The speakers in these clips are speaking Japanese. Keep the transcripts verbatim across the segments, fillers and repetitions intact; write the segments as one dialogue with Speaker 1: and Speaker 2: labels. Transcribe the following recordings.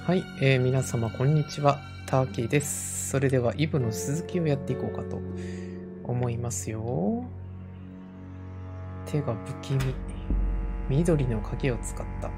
Speaker 1: はい、えー、皆様こんにちは、ターキーです。それではイブの続きをやっていこうかと思いますよ。手が不気味。緑の影を使った。ん？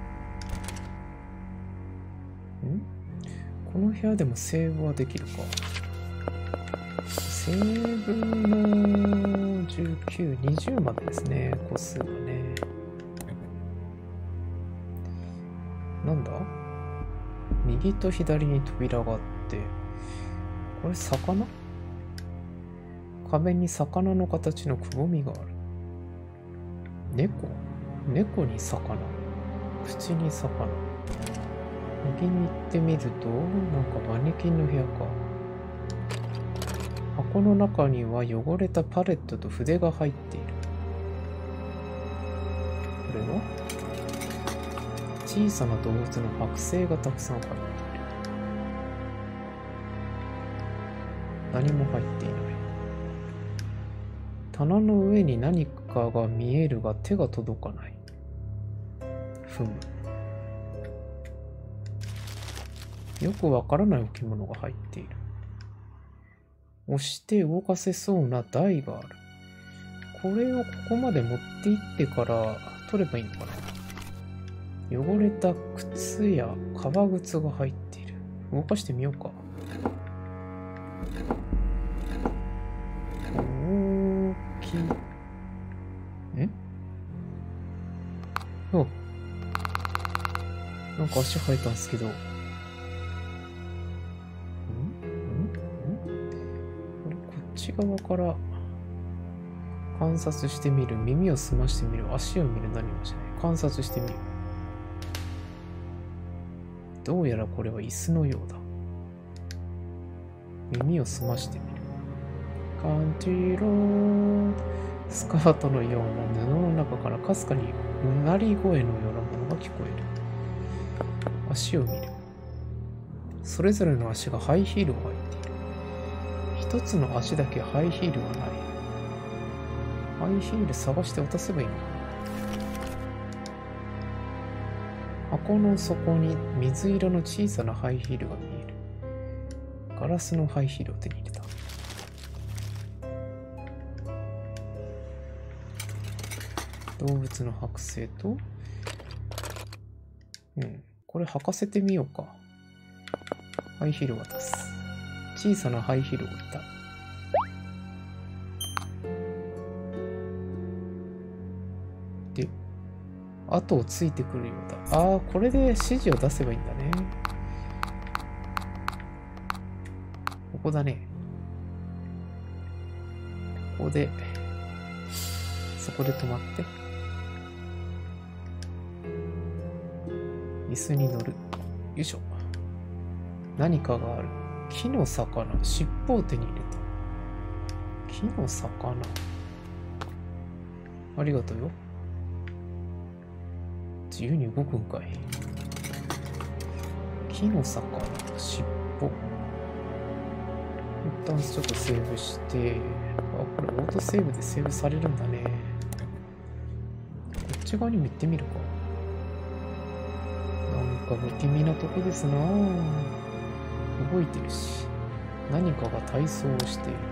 Speaker 1: この部屋でもセーブはできるか。セーブのじゅうきゅう、にじゅうまでですね、個数がね。なんだ？右と左に扉があって、これ魚？壁に魚の形のくぼみがある。猫？猫に魚。口に魚。右に行ってみると、なんかマネキンの部屋か。箱の中には汚れたパレットと筆が入っている。これは小さな動物の剥製がたくさん入っている。何も入っていない。棚の上に何かが見えるが手が届かない。ふむ。よくわからない置物が入っている。押して動かせそうな台がある。これをここまで持って行ってから取ればいいのかな。汚れた靴や革靴が入っている。動かしてみようか。大きい。ん？あ、なんか足生えたんですけど。ん？ん？ん？これこっち側から観察してみる。耳を澄ましてみる。足を見る。何もしない。観察してみる。どうやらこれは椅子のようだ。耳を澄ましてみる。カンチロー。スカートのような布の中からかすかにうなり声のようなものが聞こえる。足を見る。それぞれの足がハイヒールを履いている。一つの足だけハイヒールがない。ハイヒール探して渡せばいいのかな。箱の底に水色の小さなハイヒールが見える。ガラスのハイヒールを手に入れた。動物の剥製と、うん、これ履かせてみようか。ハイヒール渡す。小さなハイヒールを置いた。で、後をついてくるようだ。ああ、これで指示を出せばいいんだね。ここだね。ここで、そこで止まって。椅子に乗る。よいしょ。何かがある。木の魚。尻尾を手に入れた。木の魚。ありがとうよ。自由に動くんかい。木の魚。尻尾。一旦ちょっとセーブして。あ、これオートセーブでセーブされるんだね。こっち側にも行ってみるか。なんか不気味なとこですなぁ。動いてるし、何かが体操をしている。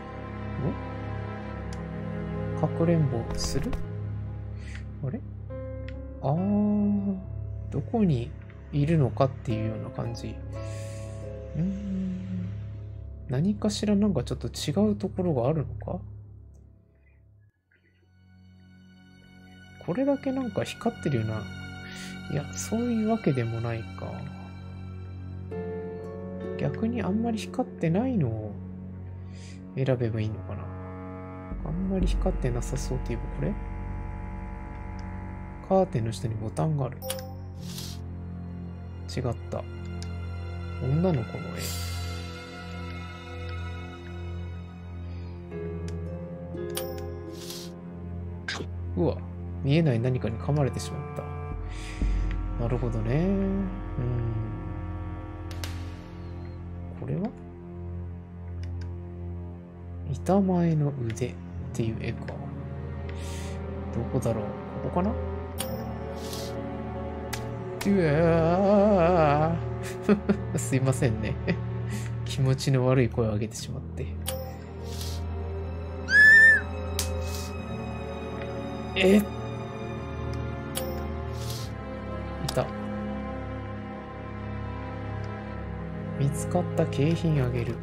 Speaker 1: お？かくれんぼをする？あれ？あー、どこにいるのかっていうような感じ。うーん。何かしらなんかちょっと違うところがあるのか？これだけなんか光ってるような、いや、そういうわけでもないか。逆にあんまり光ってないのを選べばいいのかな。あんまり光ってなさそうって言えばこれ？カーテンの下にボタンがある。違った。女の子の絵。うわ、見えない何かに噛まれてしまった。なるほどね。うん。これは板前の腕っていう絵か。どこだろう。ここかな。 うわーすいませんね。気持ちの悪い声を上げてしまって。えいた。見つかった景品あげる。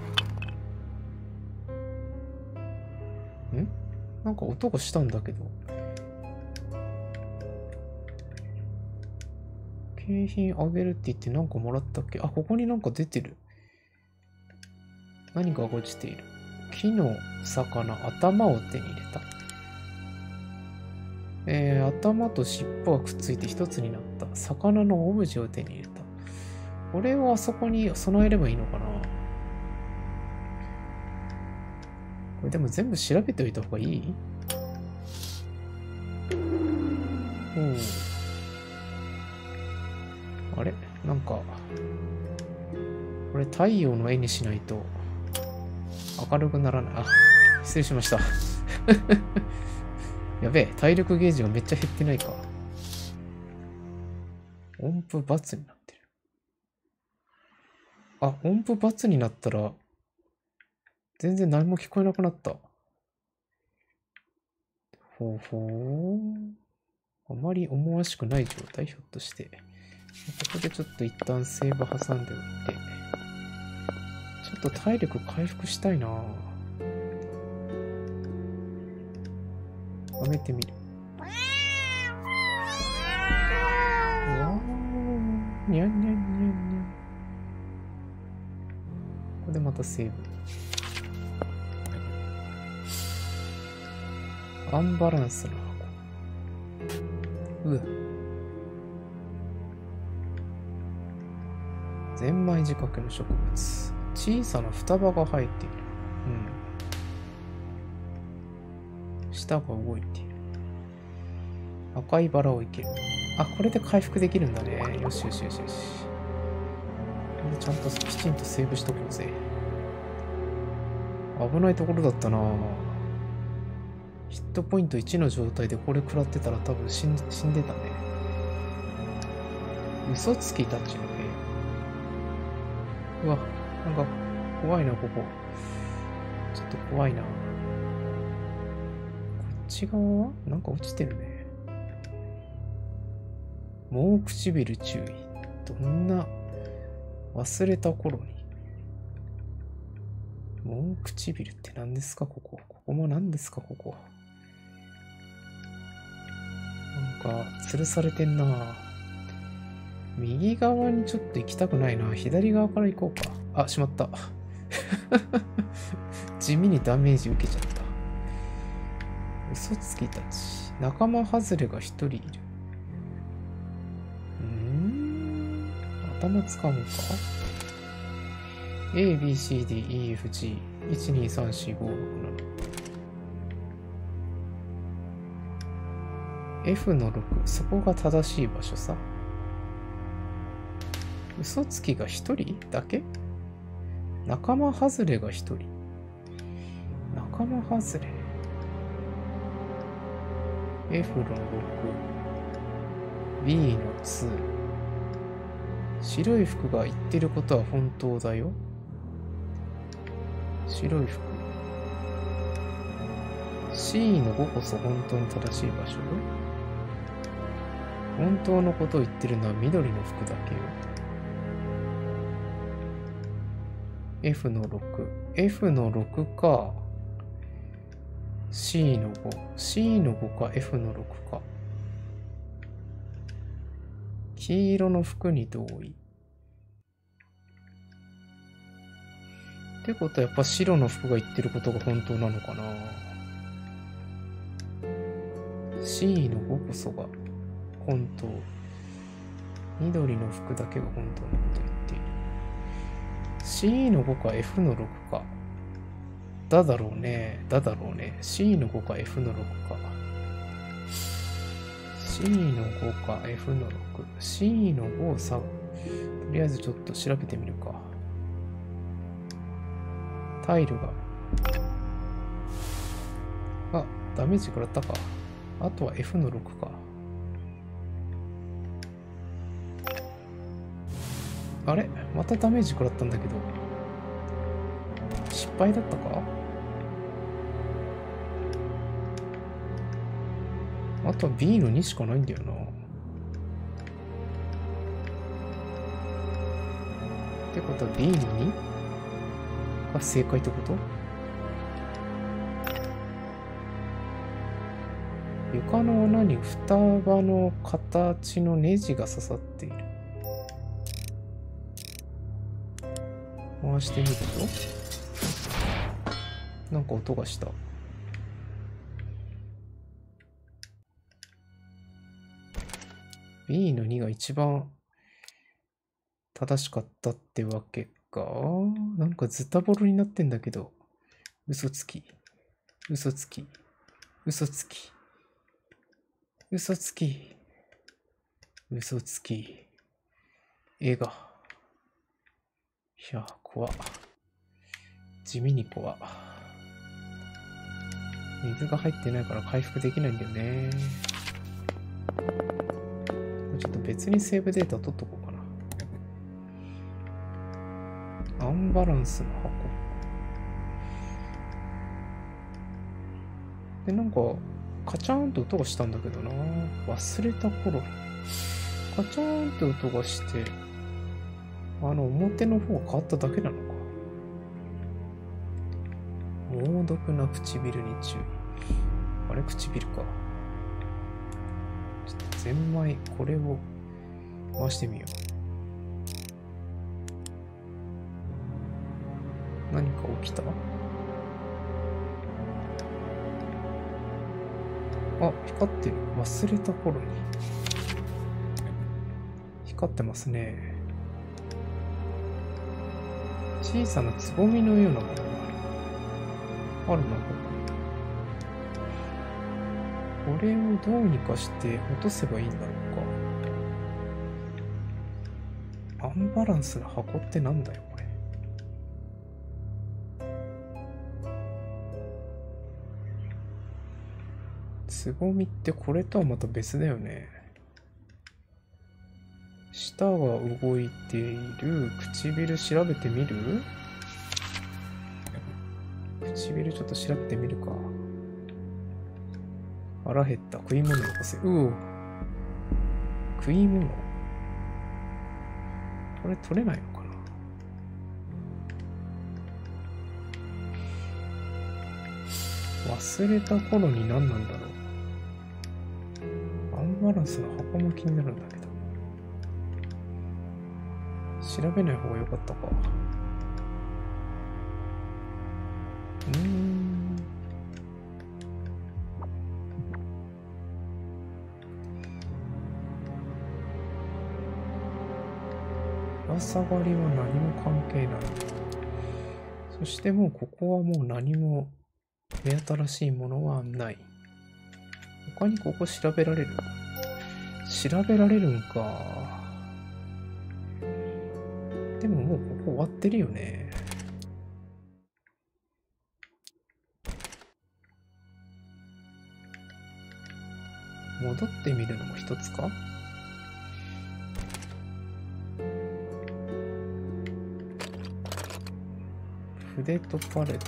Speaker 1: ん？なんか音がしたんだけど。景品あげるって言ってなんかもらったっけ？あ、ここになんか出てる。何が落ちている？木の魚、頭を手に入れた。えー、頭と尻尾がくっついて一つになった。魚のオブジェを手に入れた。これをあそこに備えればいいのかな？これでも全部調べておいた方がいい？おう。あれ？なんか、これ太陽の絵にしないと明るくならない。あ、失礼しました。やべえ、体力ゲージがめっちゃ減ってないか。音符×になってる。あ、音符×になったら、全然何も聞こえなくなった。ほうほう。あまり思わしくない状態、ひょっとして。ここでちょっと一旦セーブ挟んでおいて。ちょっと体力回復したいなぁ。やめてみる。わー、にゃんにゃんにゃんにゃん。ここでまたセーブ。アンバランスな箱。うわ。ゼンマイ仕掛けの植物。小さな双葉が生えている。うん。舌が動いている。赤いバラをいける。あ、これで回復できるんだね。よしよしよしよし。ちゃんときちんとセーブしとこうぜ。危ないところだったな。ヒットポイントいちの状態でこれ食らってたら多分死ん、死んでたね。嘘つきたちの部屋。うわ、なんか怖いな、ここ。ちょっと怖いな。こっち側はなんか落ちてるね。もう唇注意。どんな忘れた頃に。もう唇って何ですか、ここ。ここも何ですか、ここ。なんか、吊るされてんな。右側にちょっと行きたくないな。左側から行こうか。あ、しまった。地味にダメージ受けちゃった。嘘つきたち。仲間外れが一人いる。うーん。頭つかむか？ A, B, C, D, E, F, G。いち、に、さん、し、ご、ろく、なな。F のろく。そこが正しい場所さ。嘘つきが一人だけ？仲間外れが一人。仲間外れ。F のろく。B のに。白い服が言ってることは本当だよ。白い服。C のごこそ本当に正しい場所よ。本当のことを言ってるのは緑の服だけよ。F のろく。F のろくか。C のご。C のごか F のろくか。黄色の服に同意。ってことはやっぱ白の服が言ってることが本当なのかな。C のごこそが本当。緑の服だけが本当のことを言っている。C のごか F のろくか。だだろうね。だだろうね。C のごか F のろくか。C のごか F のろく。C のごをさ、とりあえずちょっと調べてみるか。タイルが。あ、ダメージ食らったか。あとは F のろくか。 あれまたダメージ食らったんだけど。失敗だったか？あとは ビー のにしかないんだよな。ってことは ビー のにが正解ってこと？床の穴に双葉の形のネジが刺さっている。回してみるとなんか音がした。ビー のにが一番正しかったってわけか。なんかズタボロになってんだけど。嘘つき。嘘つき。嘘つき。嘘つき。嘘つき。絵が。いや、怖っ。地味に怖っ。水が入ってないから回復できないんだよね。ちょっと別にセーブデータ取っとこうかな。アンバランスの箱。で、なんか、カチャーンと音がしたんだけどな。忘れた頃に。カチャーンって音がして、あの表の方が変わっただけなのか。猛毒な唇に注意。あれ、唇か。ちょっとゼンマイ、これを回してみよう。何か起きた？あ、光ってる。忘れた頃に。光ってますね。小さなつぼみのようなものがあるな、ここ。これをどうにかして落とせばいいんだろうか。アンバランスな箱ってなんだよ、これ。つぼみってこれとはまた別だよね。舌が動いている。唇調べてみる？唇ちょっと調べてみるか。腹減った。食い物よこせ。うお。食い物。これ取れないのかな。忘れた頃に何なんだろう。アンバランスの箱も気になるんだけど。調べない方が良かったか。うーん。ぶら下がりは何も関係ない。そしてもうここはもう何も目新しいものはない。他にここ調べられる？調べられるんか。でももうここ終わってるよね。戻ってみるのも一つか？筆とパレット。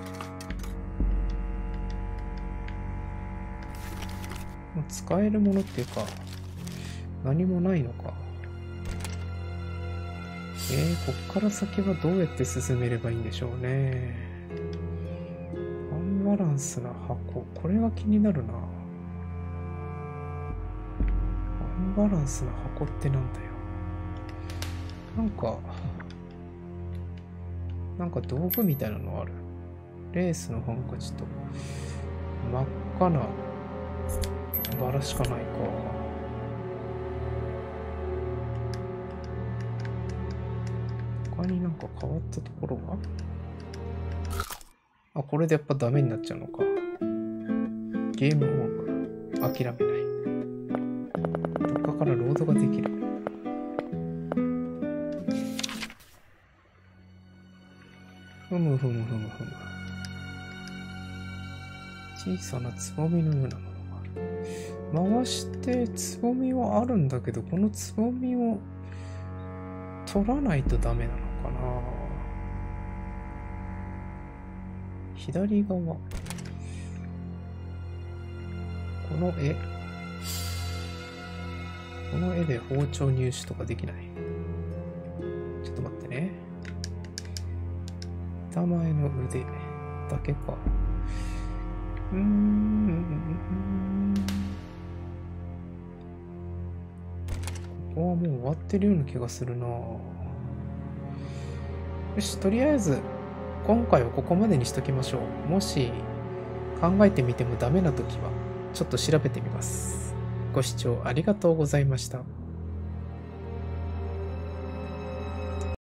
Speaker 1: もう使えるものっていうか、何もないのか。えー、こっから先はどうやって進めればいいんでしょうね。アンバランスな箱。これは気になるな。アンバランスな箱ってなんだよ。なんか、なんか道具みたいなのある。レースのハンカチと真っ赤なバラしかないか。他になんか変わったところは？あ、これでやっぱダメになっちゃうのか。ゲームオーバー。諦めない。どっかからロードができる。ふむふむふむふむ。小さなつぼみのようなものがある。回してつぼみはあるんだけど、このつぼみを取らないとダメなのかな。左側。この絵。この絵で包丁入手とかできない。ちょっと待ってね。板前の腕だけか。うーん。ここはもう終わってるような気がするな。よし、とりあえず、今回はここまでにしときましょう。もし、考えてみてもダメなときは、ちょっと調べてみます。ご視聴ありがとうございました。